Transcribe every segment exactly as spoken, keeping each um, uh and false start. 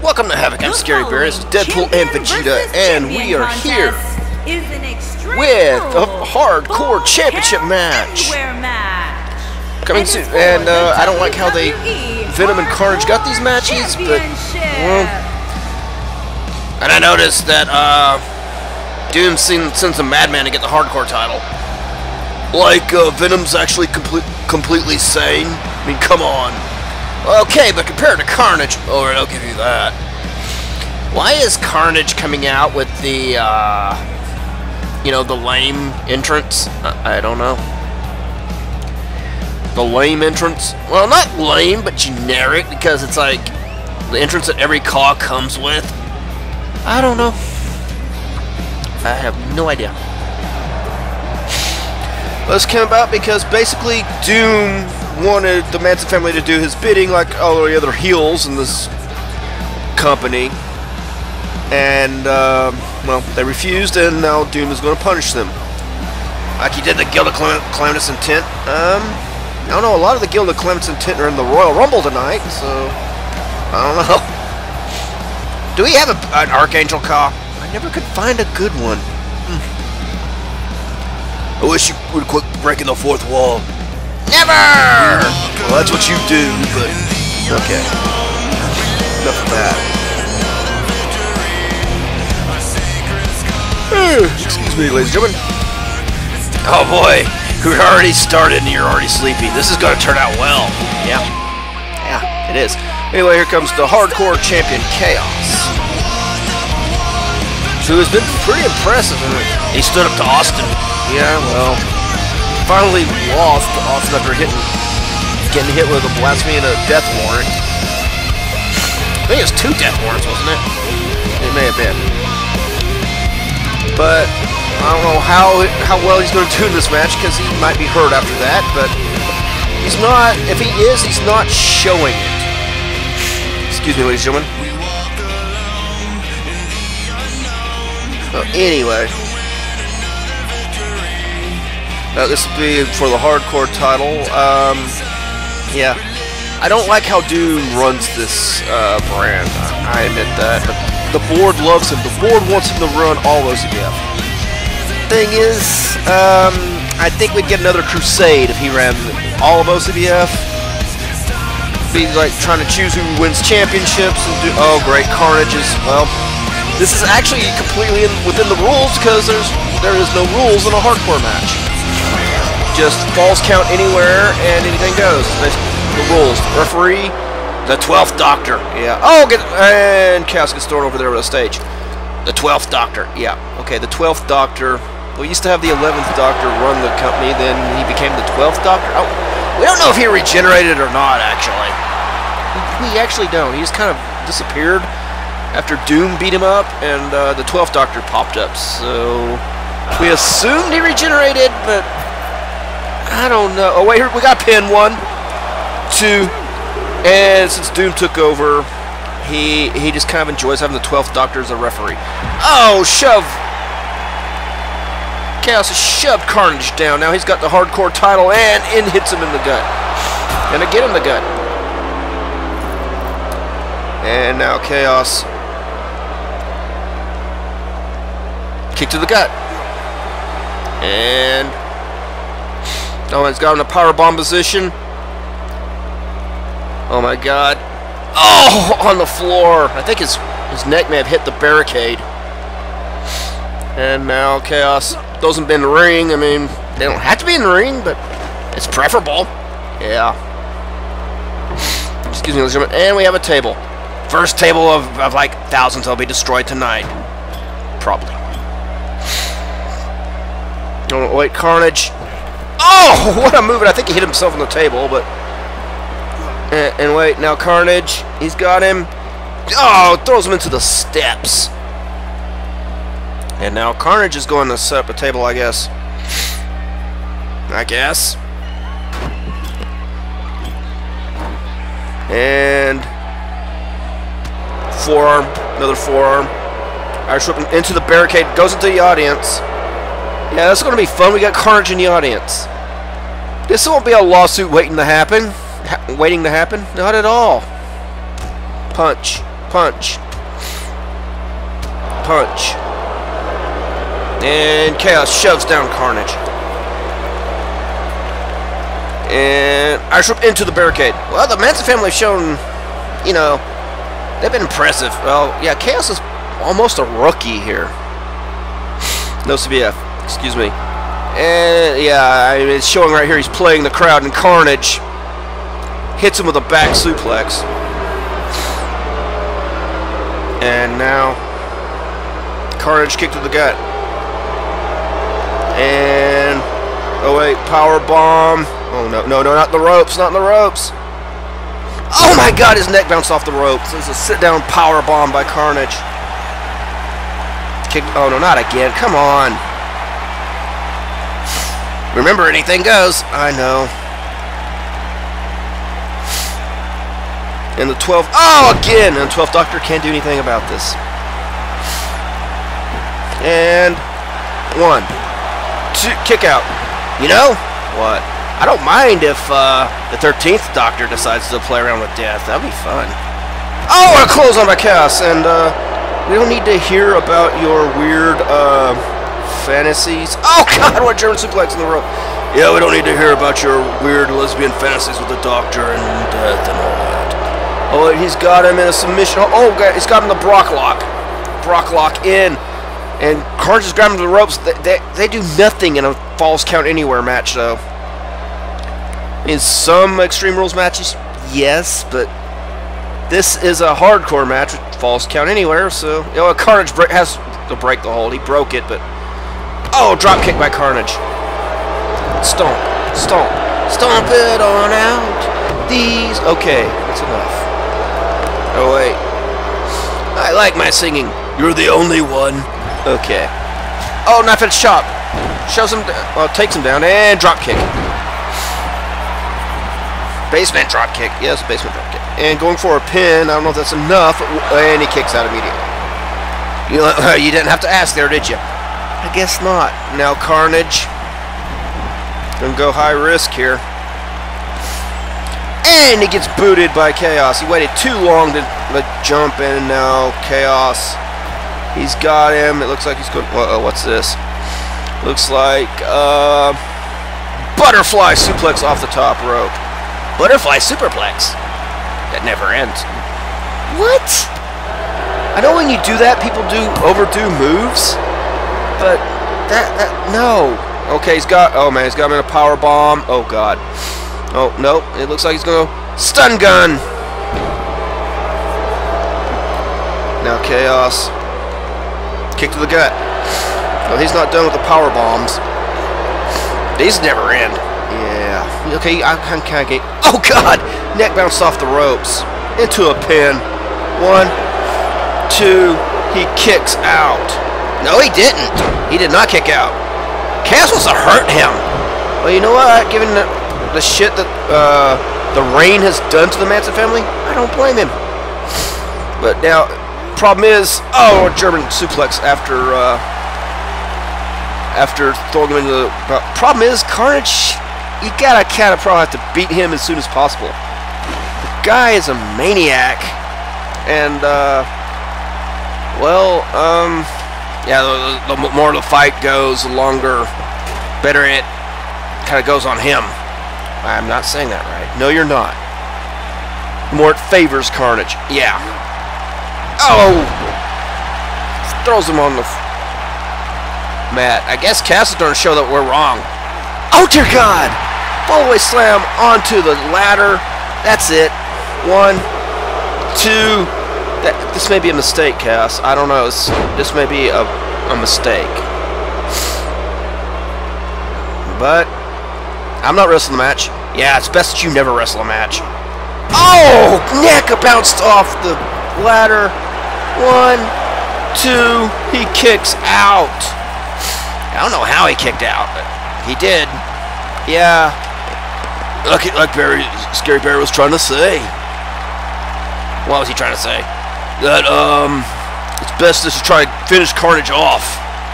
Welcome to Havoc. I'm Scary Bear. This is Deadpool and Vegeta, and we are here with a hardcore championship match coming soon. And uh, I don't like how they Venom and Carnage got these matches, but well. And I noticed that uh, Doom sends a Madman to get the hardcore title. Like uh, Venom's actually complete, completely sane. I mean, come on. Okay, but compared to Carnage, alright, I'll give you that. Why is Carnage coming out with the, uh, you know, the lame entrance? I, I don't know. The lame entrance? Well, not lame, but generic, because it's like the entrance that every C A W comes with. I don't know. I have no idea. This came about because basically Doom wanted the Manson family to do his bidding like all the other heels in this company, and uh, well, they refused, and now Doom is going to punish them like he did the Guild of Calamitous Intent. um, I don't know, a lot of the Guild of Calamitous Intent are in the Royal Rumble tonight, so I don't know. Do we have a, an Archangel C A W? I never could find a good one. hmm. I wish you would quit breaking the fourth wall. Never! Well, that's what you do, but okay. Enough of that. Excuse me, ladies and gentlemen. Oh boy, we already started and you're already sleepy. This is going to turn out well. Yeah. Yeah, it is. Anyway, here comes the hardcore champion, Chaos. Who has been pretty impressive. He stood up to Austin. Yeah, well, finally lost to Austin after hitting, getting hit with a blasphemy and a death warrant. I think it was two death warrants, wasn't it? It may have been. But I don't know how how well he's going to do in this match, because he might be hurt after that. But he's not. If he is, he's not showing it. Excuse me, ladies and gentlemen. Well, anyway. Uh, this will be for the hardcore title. Um, yeah, I don't like how Doom runs this uh, brand. I admit that, but the board loves him. The board wants him to run all O C B F. Thing is, um, I think we'd get another crusade if he ran all of O C B F. Be like trying to choose who wins championships and do. Oh, great, Carnage is, well, this is actually completely in, within the rules, because there's there is no rules in a hardcore match. Just falls count anywhere and anything goes. The rules. Referee, the twelfth Doctor. Yeah. Oh, get and Chaos gets thrown over there with a stage. The twelfth Doctor. Yeah. Okay. The twelfth Doctor. We used to have the eleventh Doctor run the company. Then he became the twelfth Doctor. Oh, we don't know if he regenerated or not. Actually, we, we actually don't. He just kind of disappeared after Doom beat him up, and uh, the twelfth Doctor popped up. So we assumed he regenerated, but I don't know. Oh, wait, here we got pin one, two, and since Doom took over, he he just kind of enjoys having the twelfth Doctor as a referee. Oh, shove! Chaos has shoved Carnage down. Now he's got the hardcore title and, and hits him in the gut. Gonna get him the gut. And now Chaos. Kick to the gut. And oh, it's got him in a powerbomb position. Oh my god. Oh, on the floor. I think his, his neck may have hit the barricade. And now Chaos throws him in the ring. I mean, they don't have to be in the ring, but it's preferable. Yeah. Excuse me, ladies and gentlemen. And we have a table. First table of, of like thousands that'll be destroyed tonight. Probably. Oh, wait, Carnage. Oh, what a move. I think he hit himself on the table, but... And, and wait, now Carnage, he's got him. Oh, throws him into the steps. And now Carnage is going to set up a table, I guess. I guess. And... Forearm, another forearm. Irish whip into the barricade, goes into the audience. Yeah, this is going to be fun. We got Carnage in the audience. This won't be a lawsuit waiting to happen. Ha waiting to happen? Not at all. Punch. Punch. Punch. And Chaos shoves down Carnage. And Irish Whip into the barricade. Well, the Manson family have shown, you know, they've been impressive. Well, yeah, Chaos is almost a rookie here. No C B F. Excuse me. And, yeah, I mean, it's showing right here he's playing the crowd, and Carnage hits him with a back suplex. And now, Carnage kick to the gut. And, oh wait, power bomb. Oh no, no, no, not the ropes, not the ropes. Oh my God, his neck bounced off the ropes. There's a sit-down power bomb by Carnage. Kick, oh no, not again, come on. Remember, anything goes. I know. And the twelfth, oh, again! And the twelfth Doctor can't do anything about this. And one, two, kick out. You know what? I don't mind if uh, the thirteenth Doctor decides to play around with death. That'd be fun. Oh, a close on by Chaos, and uh, we don't need to hear about your weird uh, fantasies. Oh God, what German suplex in the rope. Yeah, we don't need to hear about your weird lesbian fantasies with the Doctor and death and all that. Oh, he's got him in a submission. Oh, God, he's got him in the Brock lock. Brock lock in. And Carnage is grabbing the ropes. They, they, they do nothing in a Falls Count Anywhere match, though. In some Extreme Rules matches, yes, but this is a hardcore match with Falls Count Anywhere, so, you know, Carnage break, has to break the hold. He broke it, but, oh, drop kick by Carnage. Stomp, stomp, stomp it on out. These, okay, that's enough. Oh, wait. I like my singing. You're the only one. Okay. Oh, knife edge chop. Shows him, well, takes him down, and drop kick. Basement drop kick. Yes, basement drop kick. And going for a pin. I don't know if that's enough. And he kicks out immediately. You know, you didn't have to ask there, did you? I guess not. Now Carnage. Gonna go high risk here. And he gets booted by Chaos. He waited too long to like, jump in. Now Chaos. He's got him. It looks like he's going. Uh, what's this? Looks like uh, butterfly suplex off the top rope. Butterfly superplex. That never ends. What? I know when you do that, people do overdo moves, but that that no. Okay, he's got. Oh man, he's got him in a power bomb. Oh god. Oh nope. It looks like he's gonna stun gun. Now Chaos. Kick to the gut. Oh, he's not done with the power bombs. These never end. Yeah. Okay, I can kind of get. Oh God! Neck bounced off the ropes into a pin. One, two. He kicks out. No, he didn't. He did not kick out. Chaos wants to hurt him. Well, you know what? Given the, the shit that uh, the rain has done to the Manson family, I don't blame him. But now, problem is, oh, a German suplex after uh, after throwing him into the. Uh, problem is, Carnage. You gotta kind of probably have to beat him as soon as possible. The guy is a maniac, and uh, well, um, yeah, the, the more the fight goes, the longer, better it kind of goes on him. I'm not saying that right. No, you're not. The more it favors Carnage. Yeah. Oh, throws him on the mat. I guess Cass is going to show that we're wrong. Oh dear God! Fallaway slam onto the ladder. That's it. One, two. That, this may be a mistake, Cass. I don't know. This, this may be a, a mistake. But I'm not wrestling the match. Yeah, it's best that you never wrestle a match. Oh! Neck bounced off the ladder. One, two. He kicks out. I don't know how he kicked out, but he did. Yeah. Like, like Barry, Scary Barry was trying to say. What was he trying to say? That, um, it's best to try to finish Carnage off.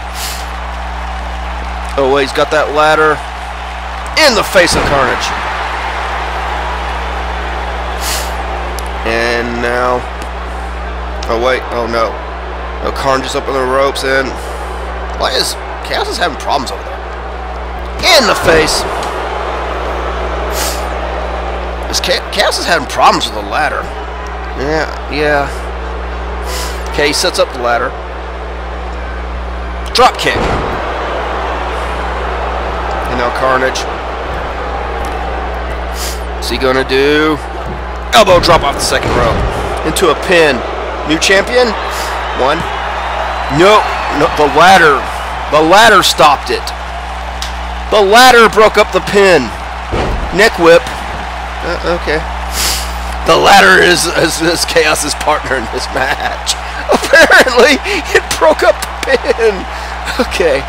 Oh, wait, he's got that ladder in the face of Carnage. And now, Oh wait, oh no. No, Carnage is up on the ropes, and why is Chaos is having problems over there? In the face. This Chaos is having problems with the ladder. Yeah, yeah. Okay, he sets up the ladder. Drop kick. And now Carnage. What's he gonna do? Elbow drop off the second rope. Into a pin. New champion? One. No, no, the ladder. The ladder stopped it. The ladder broke up the pin. Neck whip. Uh, okay. The ladder is, is, is Chaos's partner in this match. Apparently, it broke up the pin. Okay.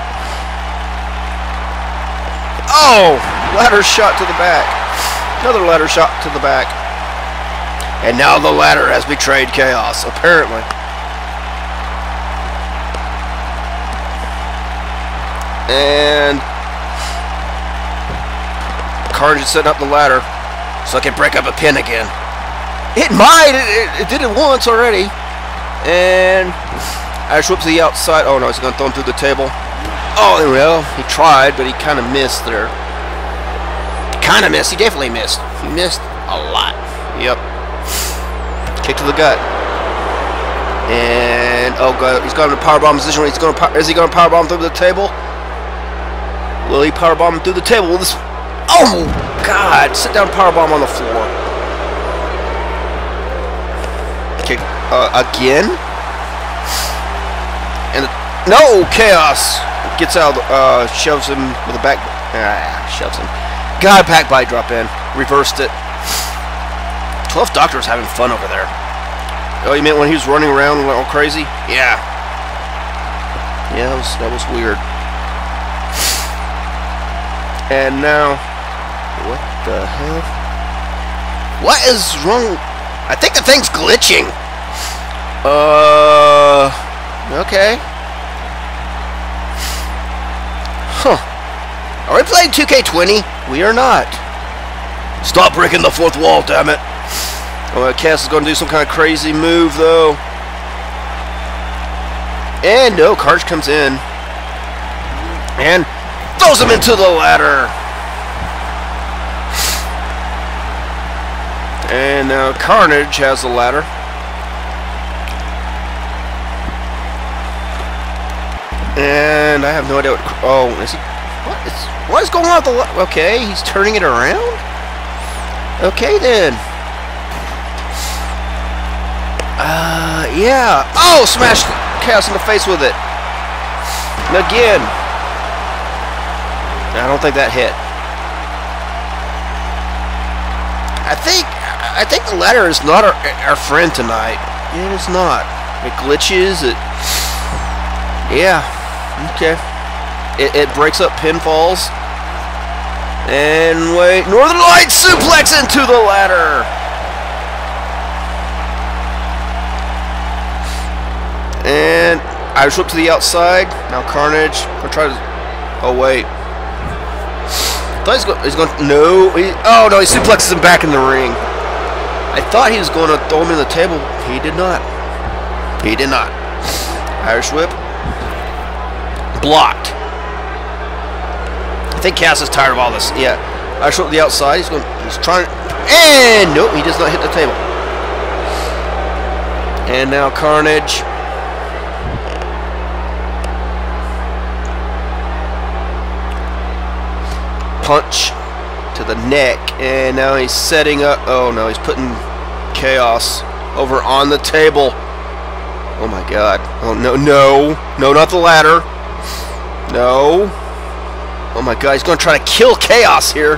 Oh! Ladder shot to the back. Another ladder shot to the back. And now the ladder has betrayed Chaos, apparently. And Carnage is setting up the ladder so I can break up a pin again. It might. It, it, it did it once already. And Irish whip to the outside. Oh no, he's going to throw him through the table. Oh, well, he tried, but he kind of missed there. Kind of missed. He definitely missed. He missed a lot. Yep. Kick to the gut. And oh god, he's got him in a powerbomb position. He's going to. Is he going to powerbomb through the table? Will he powerbomb him through the table? Will this? Oh god! Sit down, powerbomb on the floor. Kick uh, again. And no, Chaos gets out. Uh, shoves him with a back. Ah, shoves him. God, back bite drop in. Reversed it. twelve Doctor's having fun over there. Oh, you meant when he was running around all crazy? Yeah. Yeah, that was, that was weird. And now, what the hell? What is wrong? I think the thing's glitching. Uh, okay. Huh. Are we playing two K twenty? We are not. Stop breaking the fourth wall, damn it. Oh, Cass is going to do some kind of crazy move, though. And no, Carnage comes in. And throws him into the ladder. And now Carnage has the ladder. And I have no idea what... Oh, is he... What is, what is going on with the... Okay, he's turning it around? Okay, then. Uh, yeah. Oh, smashed Chaos in the face with it. And again. I don't think that hit. I think... I think the ladder is not our, our friend tonight. It is not. It glitches. It... Yeah. Okay. It, it breaks up pinfalls. And wait. Northern Lights suplex into the ladder. And Irish whip to the outside. Now Carnage. I'll try to. Oh wait. I thought he's going. He's going. No. He, oh no. He suplexes him back in the ring. I thought he was going to throw him in the table. He did not. He did not. Irish whip. Blocked. I think Cass is tired of all this. Yeah. Irish whip to the outside. He's going. He's trying. And nope. He does not hit the table. And now Carnage. Punch to the neck, and now he's setting up. Oh no, he's putting Chaos over on the table. Oh my god. Oh no, no, no, not the ladder. No. Oh my god, he's going to try to kill Chaos here.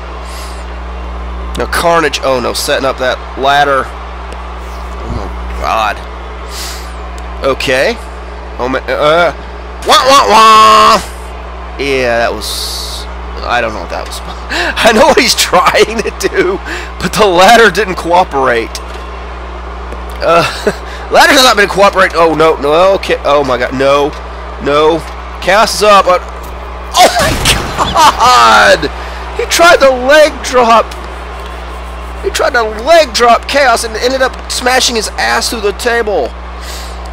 Now Carnage. Oh no, setting up that ladder. Oh my god. Okay. Oh my. Uh. Wah wah wah. Yeah, that was. I don't know what that was. I know what he's trying to do, but the ladder didn't cooperate. Uh, ladder has not been cooperating. Oh no, no, okay. Oh my god, no, no. Chaos is up. But, oh my god! He tried the leg drop. He tried to leg drop Chaos and ended up smashing his ass through the table.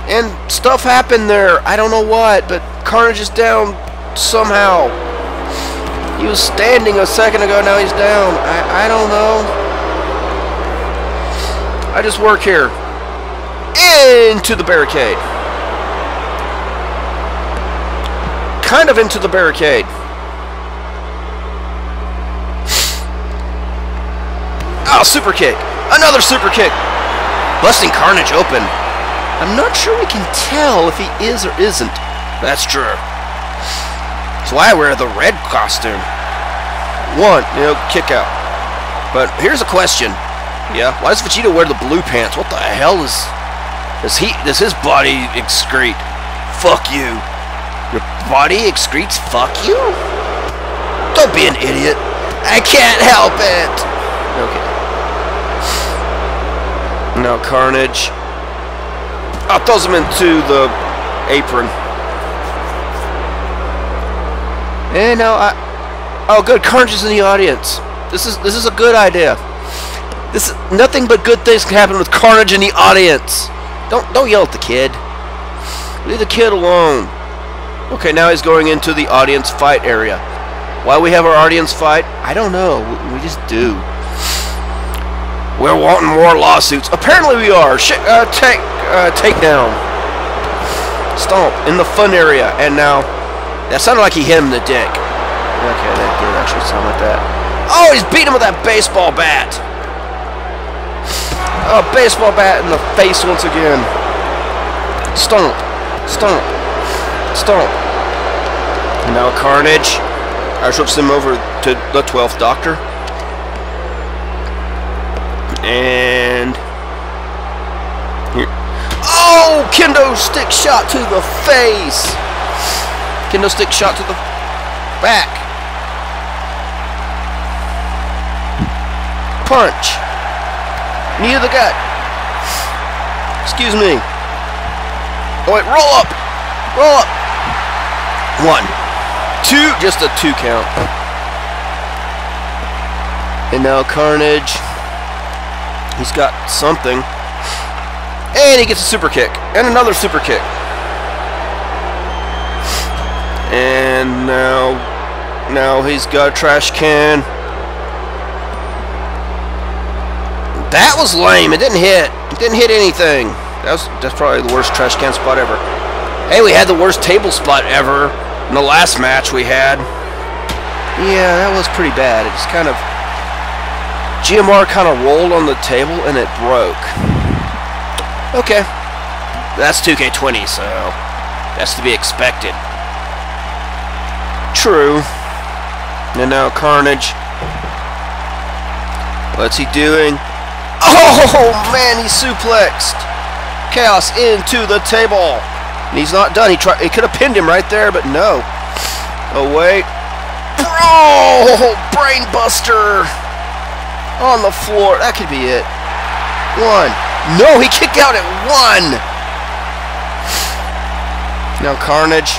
And stuff happened there. I don't know what, but Carnage is down somehow. He was standing a second ago, now he's down. I, I don't know. I just work here. Into the barricade. Kind of into the barricade. Oh, super kick. Another super kick. Busting Carnage open. I'm not sure we can tell if he is or isn't. That's true. That's why I wear the red costume. One, you know, kick out. But here's a question. Yeah, why does Vegeta wear the blue pants? What the hell is... Does he... Does his body excrete? Fuck you. Your body excretes fuck you? Don't be an idiot. I can't help it. Okay. Now Carnage. Oh, throws him into the apron. And now I... Oh, good. Carnage is in the audience. This is this is a good idea. This is nothing but good things can happen with Carnage in the audience. Don't don't yell at the kid. Leave the kid alone. Okay, now he's going into the audience fight area. Why we have our audience fight? I don't know. We just do. We're wanting more lawsuits. Apparently we are. Sh uh, take uh, takedown. Stomp in the fun area, and now that sounded like he hit him in the dick. Okay, that did actually sound like that. Oh, he's beating him with that baseball bat. Oh, baseball bat in the face once again. Stomp, stomp, stomp. And now Carnage ushers him over to the twelfth Doctor. And here. Oh, kendo stick shot to the face. Kendo stick shot to the back. Punch. Knee to the gut. Excuse me. Oh wait, roll up. Roll up. One. Two. Just a two count. And now Carnage. He's got something. And he gets a super kick. And another super kick. And now, now he's got a trash can. That was lame. It didn't hit. It didn't hit anything. That was, that's probably the worst trash can spot ever. Hey, we had the worst table spot ever in the last match we had. Yeah, that was pretty bad. It just kind of... G M R kind of rolled on the table and it broke. Okay. That's two K twenty, so that's to be expected. True. And now Carnage. What's he doing? Oh, man, he suplexed Chaos into the table. And he's not done. He tried. He could have pinned him right there, but no. Oh, wait. Oh, brain buster. On the floor. That could be it. One. No, he kicked out at one. Now Carnage.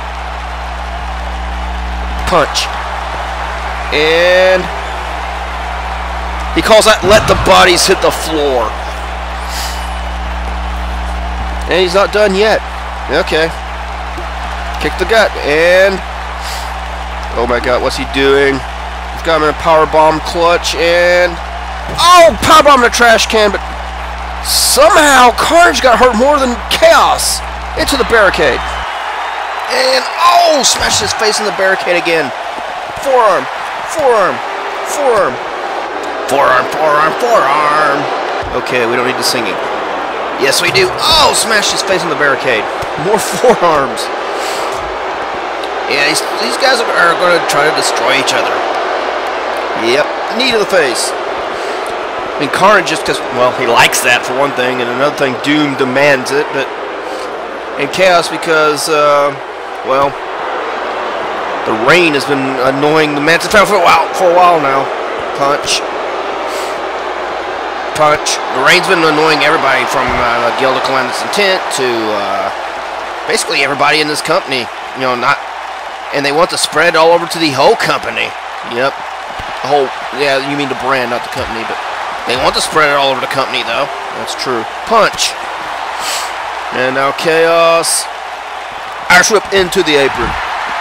Punch. And he calls that let the bodies hit the floor. And he's not done yet. Okay. Kick the gut. And oh my god, what's he doing? He's got him in a powerbomb clutch, and oh, powerbomb in a trash can, but somehow Carnage got hurt more than Chaos into the barricade. And oh, smashed his face in the barricade again. Forearm, forearm, forearm, forearm, forearm, forearm. Okay, we don't need the singing. Yes, we do. Oh, smashed his face in the barricade. More forearms. Yeah, these, these guys are, are going to try to destroy each other. Yep, knee to the face. I mean, Carnage just because, well, he likes that for one thing, and another thing, Doom demands it, but... And Chaos because, uh, well, the rain has been annoying the Mantis Family for a while, for a while now. Punch. Punch. The rain's been annoying everybody from uh, Guild of Calamitous Intent to, uh, basically everybody in this company. You know, not... And they want to spread all over to the whole company. Yep. The whole, yeah, you mean the brand, not the company, but they want to spread it all over the company, though. That's true. Punch. And now Chaos. Irish whip into the apron.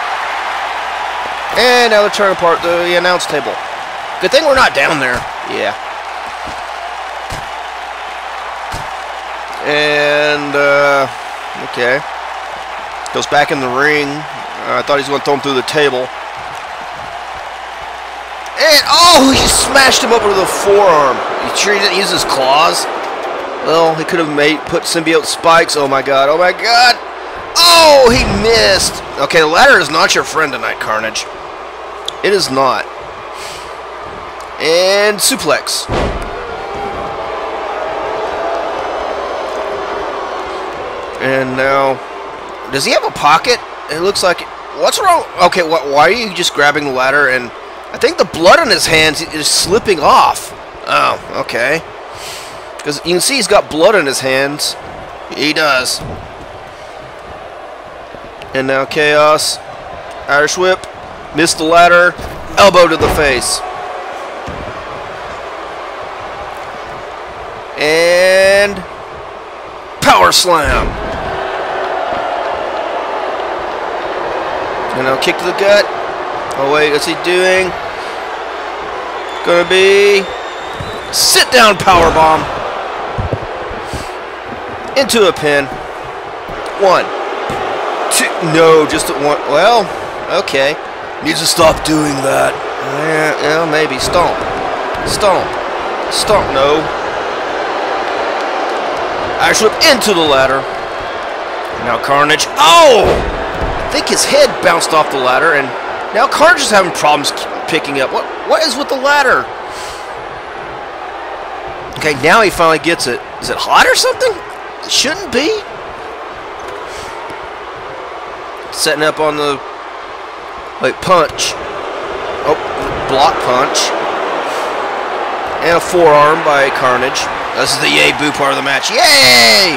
And now they're tearing apart the announce table. Good thing we're not down there. Yeah. And, uh, okay. Goes back in the ring. Uh, I thought he was going to throw him through the table. And, oh, he smashed him over to the forearm. You sure he didn't use his claws? Well, he could have made put symbiote spikes. Oh, my God. Oh, my God. Oh, he missed. Okay, the ladder is not your friend tonight, Carnage. It is not. And suplex. And now, does he have a pocket? It looks like, what's wrong? Okay, wh why are you just grabbing the ladder? And I think the blood on his hands is slipping off. Oh, okay. Because you can see he's got blood on his hands. He does. And now Chaos. Irish whip. Missed the ladder. Elbow to the face. And power slam. And now kick to the gut. Oh wait, what's he doing? Gonna be sit down power bomb into a pin. One, two. No, just at one. Well, okay. Needs to stop doing that. Yeah, yeah, maybe stomp, stomp, stomp. No. Irish whip into the ladder. Now Carnage. Oh! I think his head bounced off the ladder, and now Carnage is having problems picking up. What? What is with the ladder? Okay, now he finally gets it. Is it hot or something? It shouldn't be. Setting up on the wait punch. Oh, block punch. And a forearm by Carnage. This is the yay boo part of the match. Yay!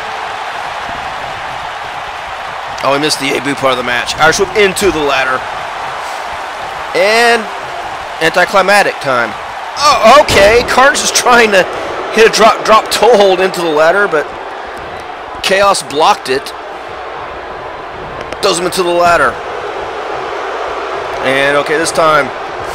Oh, he missed the yay boo part of the match. Irish whip into the ladder. And anticlimactic time. Oh, okay. Carnage is trying to hit a drop drop toe hold into the ladder, but Chaos blocked it. Throws him into the ladder. And okay, this time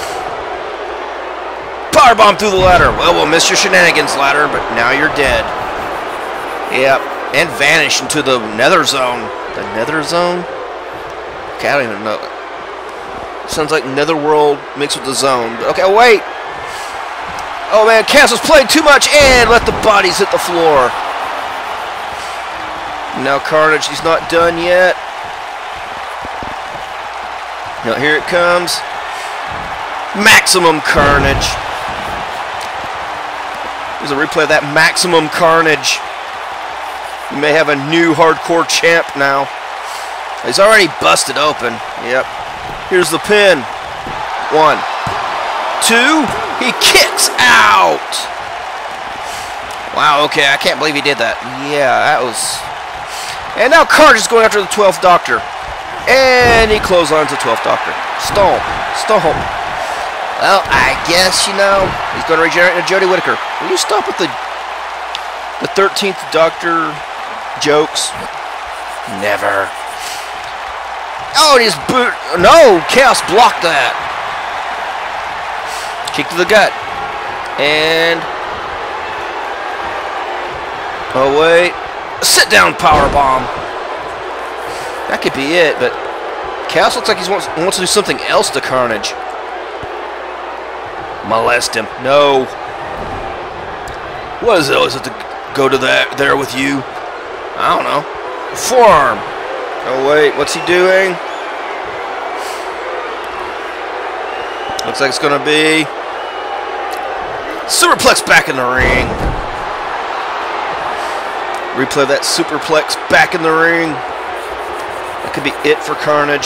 powerbomb through the ladder. Well, we'll miss your shenanigans, ladder, but now you're dead. Yep. And vanish into the nether zone. The nether zone? Okay, I don't even know. Sounds like netherworld mixed with the zone. But okay, wait. Oh, man, Cass has played too much and let the bodies hit the floor. Now Carnage, he's not done yet. Now here it comes. Maximum Carnage. There's a replay of that Maximum Carnage. We may have a new hardcore champ now. He's already busted open. Yep. Here's the pin. One. Two. He kicks out. Wow, okay. I can't believe he did that. Yeah, that was... And now Carnage is going after the twelfth Doctor. And he clotheslines the twelfth Doctor. Stomp. Stomp. Well, I guess, you know, he's going to regenerate into Jodie Whittaker. Will you stop with the the thirteenth Doctor jokes? Never. Oh, and he's boot. No, Chaos blocked that. Kick to the gut. And oh wait, sit down power bomb. That could be it, but Chaos looks like he wants wants to do something else to Carnage. Molest him. No. What is it? Is it to go to that there with you? I don't know. Forearm. Oh wait, what's he doing? Looks like it's gonna be superplex back in the ring. Replay that superplex back in the ring. That could be it for Carnage.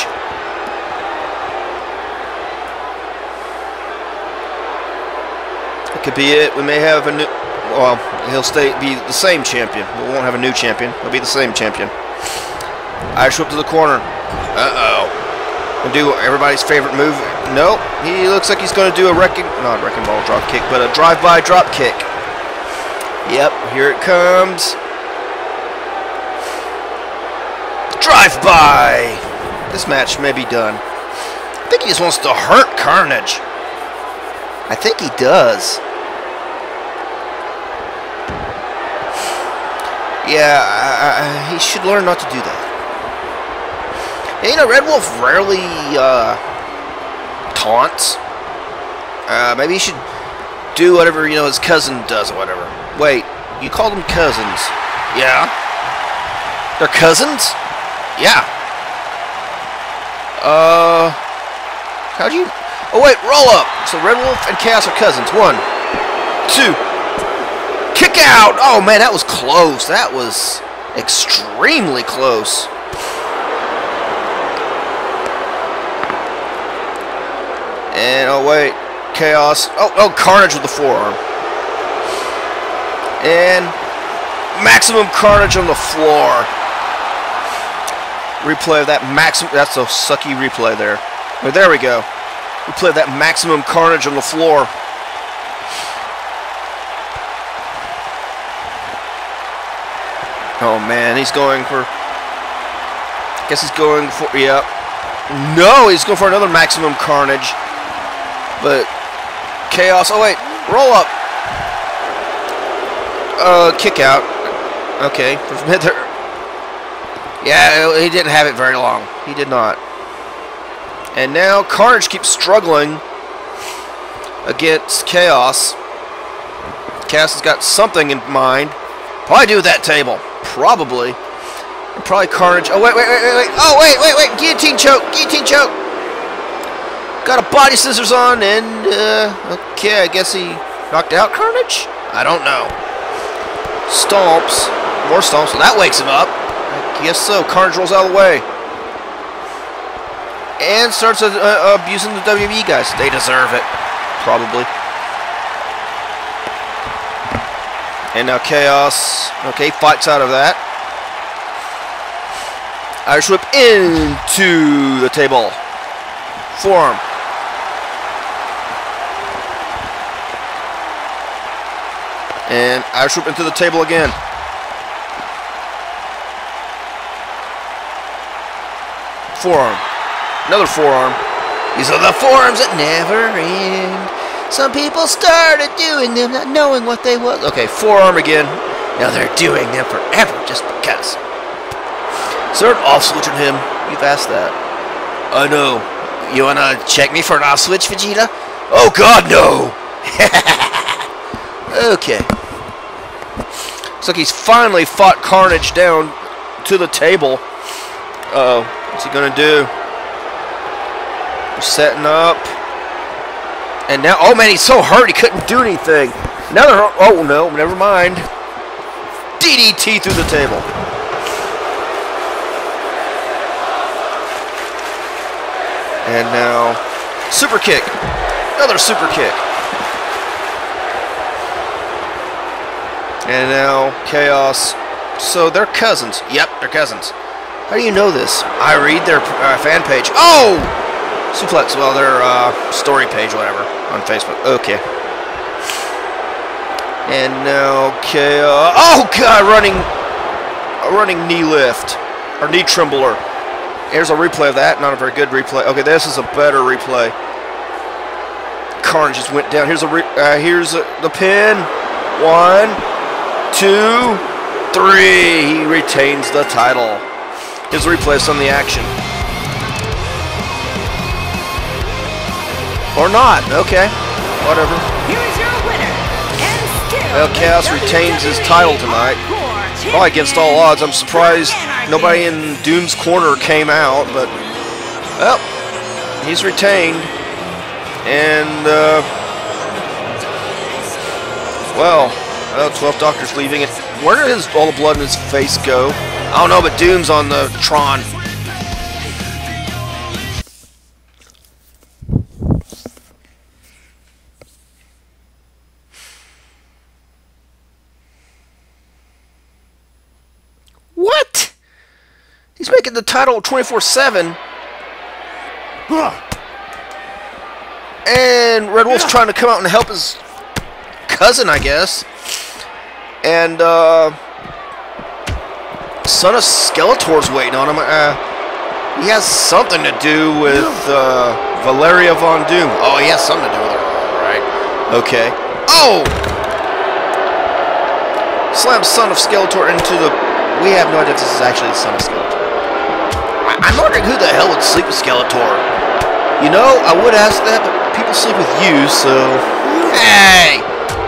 That could be it. We may have a new. Well, he'll stay be the same champion. We won't have a new champion. He'll be the same champion. Irish whip to the corner. Uh-oh. Gonna do everybody's favorite move. Nope. He looks like he's gonna do a wrecking, not a wrecking ball drop kick, but a drive-by drop kick. Yep. Here it comes. Drive by. This match may be done. I think he just wants to hurt Carnage. I think he does. Yeah, I, I, he should learn not to do that. And, you know, Red Wolf rarely uh, taunts. Uh, maybe he should do whatever, you know, his cousin does or whatever. Wait, you called them cousins? Yeah. They're cousins? Yeah. Uh, how'd you... Oh, wait, roll up. So Red Wolf and Chaos are cousins. One, two. Kick out! Oh, man, that was close. That was extremely close. And, oh, wait. Chaos. Oh, oh, Carnage with the forearm. And maximum Carnage on the floor. Replay of that maximum. That's a sucky replay there. Oh, there we go. Replay of that maximum Carnage on the floor. Oh man, he's going for. I guess he's going for. Yep. No, he's going for another maximum Carnage. But Chaos. Oh wait, roll up. Uh, kick out. Okay, yeah, he didn't have it very long. He did not. And now Carnage keeps struggling against Chaos. Chaos has got something in mind. Probably do with that table. Probably. And probably Carnage. Oh, wait, wait, wait, wait, wait. Oh, wait, wait, wait. Guillotine choke. Guillotine choke. Got a body scissors on, and, uh, okay, I guess he knocked out Carnage? I don't know. Stomps. More stomps. Well, that wakes him up. I guess so. Carnage rolls out of the way. And starts uh, uh, abusing the W W E guys. They deserve it. Probably. And now Chaos. Okay, fights out of that. Irish whip into the table. Forearm. And Irish whip into the table again. Forearm. Another forearm. These are the forearms that never end. Some people started doing them not knowing what they was. Okay, forearm again. Now they're doing them forever just because. Is there an off switch on him? You've asked that. I know. You wanna check me for an off switch, Vegeta? Oh god, no! Okay. Looks like he's finally fought Carnage down to the table. Uh-oh. What's he gonna do? We're setting up. And now, oh man, he's so hurt he couldn't do anything. Now they're, oh no, never mind. D D T through the table. And now, super kick. Another super kick. And now, Chaos. So they're cousins. Yep, they're cousins. How do you know this? I read their uh, fan page. Oh! Suplex, well, their uh, story page, whatever, on Facebook. Okay. And now, Chaos. Oh, God, running, a running knee lift, or knee trembler. Here's a replay of that. Not a very good replay. Okay, this is a better replay. Carnage just went down. Here's a re uh, here's a, the pin. One, two, three. He retains the title. Here's a replay of some of the action. Or not. Okay. Whatever. Here's your winner. And still well, Chaos retains his title tonight. Probably against all odds. I'm surprised nobody in Doom's Corner came out, but well, he's retained. And uh, well, well, twelve Doctor's leaving it. Where does all the blood in his face go? I don't know, but Doom's on the Tron. What? He's making the title twenty-four seven. And Red Wolf's trying to come out and help his cousin, I guess. And, uh... Son of Skeletor's waiting on him. Uh, he has something to do with uh, Valeria Von Doom. Oh, he has something to do with her. All right. Okay. Oh! Slams Son of Skeletor into the... We have no idea if this is actually the Son of Skeletor. I I'm wondering who the hell would sleep with Skeletor. You know, I would ask that, but people sleep with you, so... Hey!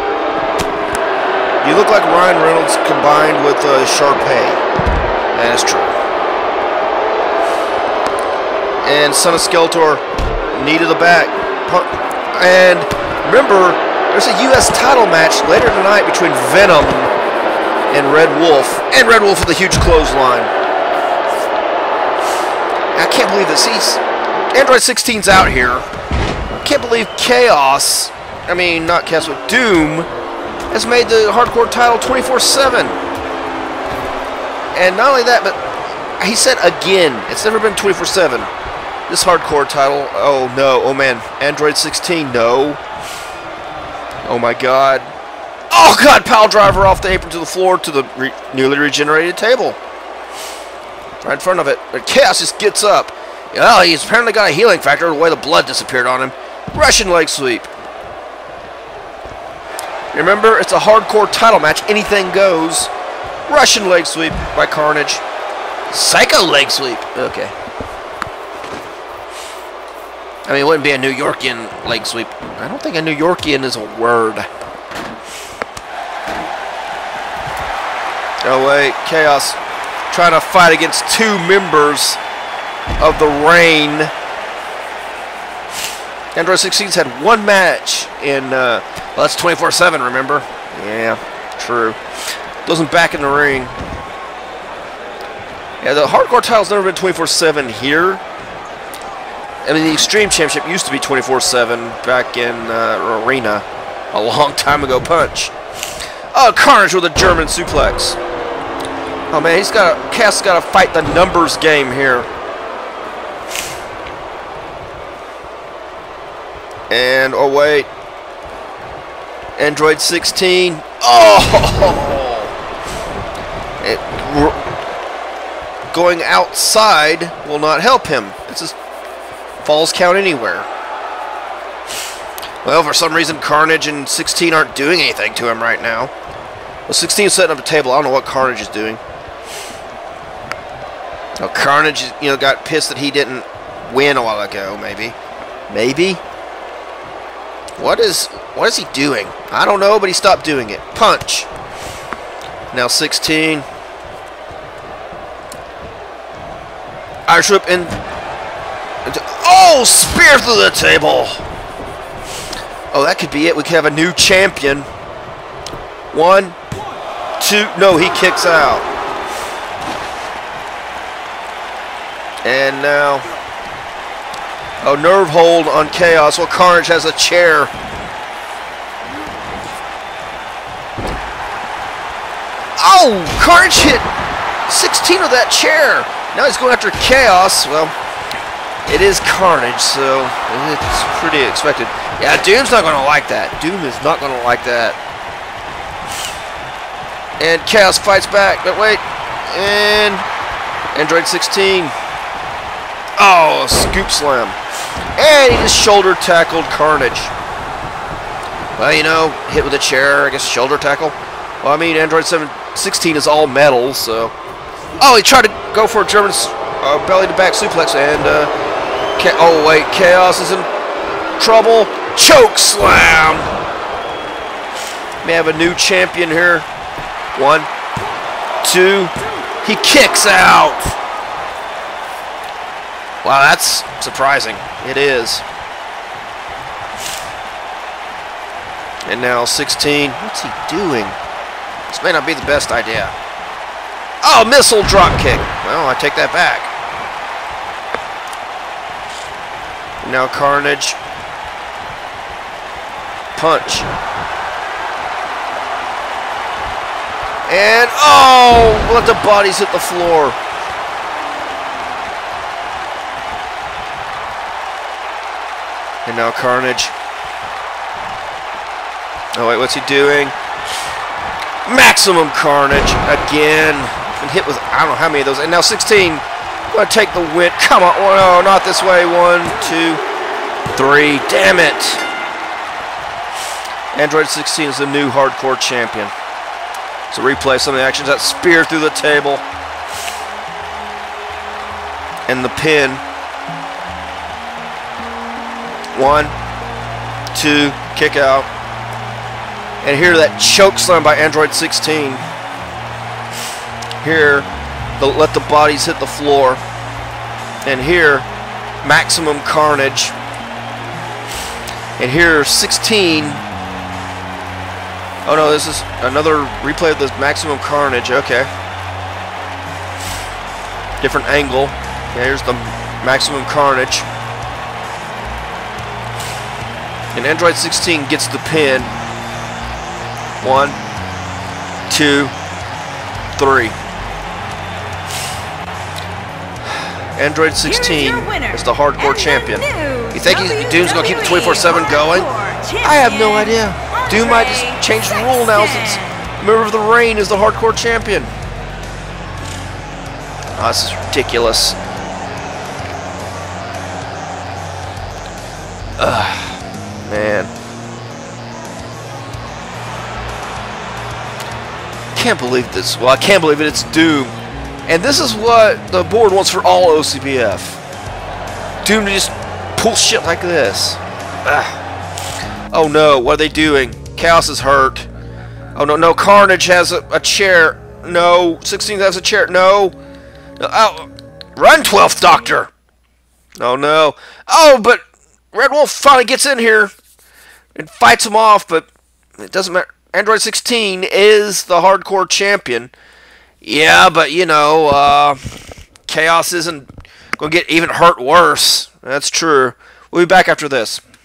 You look like Ryan Reynolds combined with uh, Sharpay. That is true. And Son of Skeletor, knee to the back. And remember, there's a U S title match later tonight between Venom and Red Wolf. And Red Wolf with a huge clothesline. I can't believe this. He's, Android sixteen's out here. I can't believe Chaos, I mean, not Chaos, but Doom, has made the hardcore title twenty-four seven. And not only that, but he said again, it's never been twenty-four seven. This hardcore title, oh no, oh man, Android sixteen, no. Oh my god. Oh god, pile driver off the apron to the floor to the re newly regenerated table. Right in front of it. But Chaos just gets up. Well, he's apparently got a healing factor the way the blood disappeared on him. Russian leg sweep. Remember, it's a hardcore title match. Anything goes. Russian leg sweep by Carnage. Psycho leg sweep. Okay. I mean, it wouldn't be a New Yorkian leg sweep. I don't think a New Yorkian is a word. Oh, wait. Chaos trying to fight against two members of the Reign. Android sixteen's had one match in, uh, well, that's twenty-four seven, remember? Yeah, true. Doesn't back in the ring. Yeah, the hardcore title's never been twenty-four seven here. I mean, the Extreme Championship used to be twenty-four seven back in uh, Arena a long time ago. Punch. Oh, Carnage with a German suplex. Oh man, he's got a, Cass got to fight the numbers game here. And, oh wait, Android sixteen. Oh! It, going outside will not help him. It's just falls count anywhere. Well, for some reason, Carnage and sixteen aren't doing anything to him right now. Well, sixteen's setting up a table. I don't know what Carnage is doing. Oh, Carnage, you know, got pissed that he didn't win a while ago. Maybe, maybe. What is what is he doing? I don't know, but he stopped doing it. Punch. Now sixteen. Irish whip in. Into, oh, spear through the table. Oh, that could be it. We could have a new champion. One, two. No, he kicks out. And now. Oh, nerve hold on Chaos. Well, Carnage has a chair. Oh, Carnage hit sixteen with that chair. Now he's going after Chaos. Well, it is Carnage, so it's pretty expected. Yeah, Doom's not going to like that. Doom is not going to like that. And Chaos fights back, but wait. And Android sixteen. Oh, scoop slam. And he just shoulder tackled Carnage. Well, you know, hit with a chair, I guess shoulder tackle. Well, I mean, Android sixteen is all metal, so. Oh, he tried to go for a German uh, belly to back suplex, and, uh, oh, wait, Chaos is in trouble. Choke slam. May have a new champion here. One, two, he kicks out. Wow, that's surprising. It is. And now sixteen. What's he doing? This may not be the best idea. Oh, missile drop kick. Well, I take that back. And now Carnage. Punch. And, oh, let the bodies hit the floor. And now Carnage. Oh wait, what's he doing? Maximum Carnage again. Been hit with I don't know how many of those. And now sixteen going to take the win. Come on. Oh, no, not this way. One, two, three. Damn it. Android sixteen is the new hardcore champion. So replay some of the actions. That spear through the table. And the pin. One, two, kick out. And here that choke slam by Android sixteen. Here, the, let the bodies hit the floor. And here, maximum carnage. And here, sixteen. Oh no, this is another replay of this maximum carnage. Okay. Different angle. Okay, here's the maximum carnage. And Android sixteen gets the pin. One, two, three. Android sixteen is the hardcore champion. You think he's, Doom's going to keep the twenty-four seven going? I have no idea. Doom might just change the rule now since Member of the Reign is the hardcore champion. Oh, this is ridiculous. Ugh, man. Can't believe this. Well, I can't believe it. It's Doom. And this is what the board wants for all O C B F. Doom to just pull shit like this. Ugh. Oh no, what are they doing? Chaos is hurt. Oh no, no, Carnage has a, a chair. No, sixteen has a chair. No. Oh, run, twelfth Doctor. Oh no. Oh, but Red Wolf finally gets in here and fights him off, but it doesn't matter. Android sixteen is the hardcore champion. Yeah, but you know, uh, Chaos isn't going to get even hurt worse. That's true. We'll be back after this.